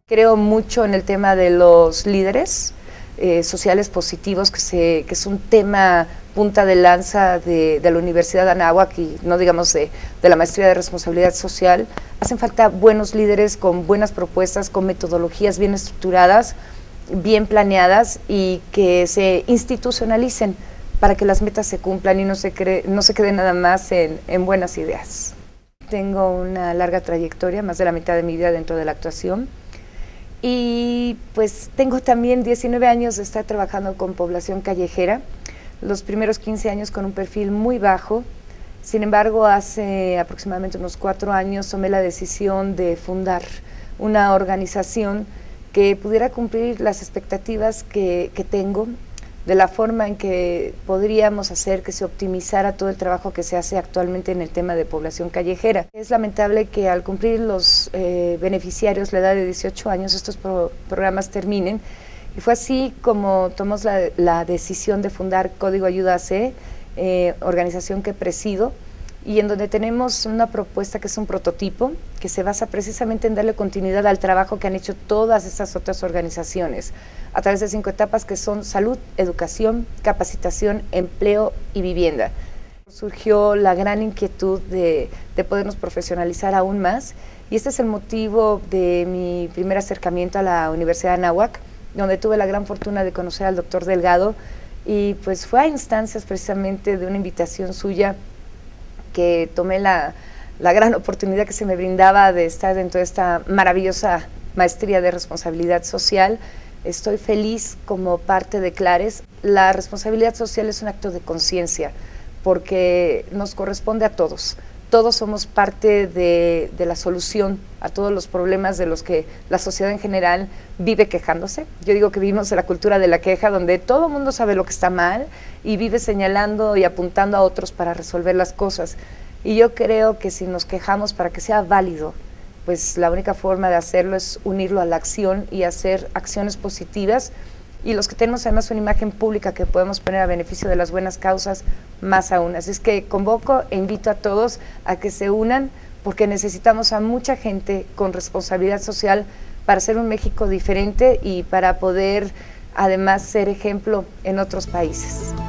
Creo mucho en el tema de los líderes sociales positivos, que es un tema punta de lanza de la Universidad de Anáhuac y no digamos de la Maestría de Responsabilidad Social. Hacen falta buenos líderes con buenas propuestas, con metodologías bien estructuradas, bien planeadas y que se institucionalicen para que las metas se cumplan y no se quede nada más en buenas ideas. Tengo una larga trayectoria, más de la mitad de mi vida dentro de la actuación. Y pues tengo también 19 años de estar trabajando con población callejera, los primeros 15 años con un perfil muy bajo. Sin embargo, hace aproximadamente unos 4 años tomé la decisión de fundar una organización que pudiera cumplir las expectativas que tengo, de la forma en que podríamos hacer que se optimizara todo el trabajo que se hace actualmente en el tema de población callejera. Es lamentable que al cumplir los beneficiarios la edad de 18 años estos programas terminen, y fue así como tomamos la decisión de fundar Código Ayuda AC, organización que presido, y en donde tenemos una propuesta que es un prototipo que se basa precisamente en darle continuidad al trabajo que han hecho todas estas otras organizaciones a través de 5 etapas que son salud, educación, capacitación, empleo y vivienda. Surgió la gran inquietud de podernos profesionalizar aún más, y este es el motivo de mi primer acercamiento a la Universidad de Anáhuac, donde tuve la gran fortuna de conocer al doctor Delgado, y pues fue a instancias precisamente de una invitación suya que tomé la gran oportunidad que se me brindaba de estar dentro de esta maravillosa maestría de responsabilidad social. Estoy feliz como parte de Clares. La responsabilidad social es un acto de conciencia porque nos corresponde a todos. Todos somos parte de la solución a todos los problemas de los que la sociedad en general vive quejándose. Yo digo que vivimos en la cultura de la queja, donde todo el mundo sabe lo que está mal y vive señalando y apuntando a otros para resolver las cosas. Y yo creo que si nos quejamos para que sea válido, pues la única forma de hacerlo es unirlo a la acción y hacer acciones positivas. Y los que tenemos además una imagen pública que podemos poner a beneficio de las buenas causas, más aún. Así es que convoco e invito a todos a que se unan, porque necesitamos a mucha gente con responsabilidad social para hacer un México diferente y para poder además ser ejemplo en otros países.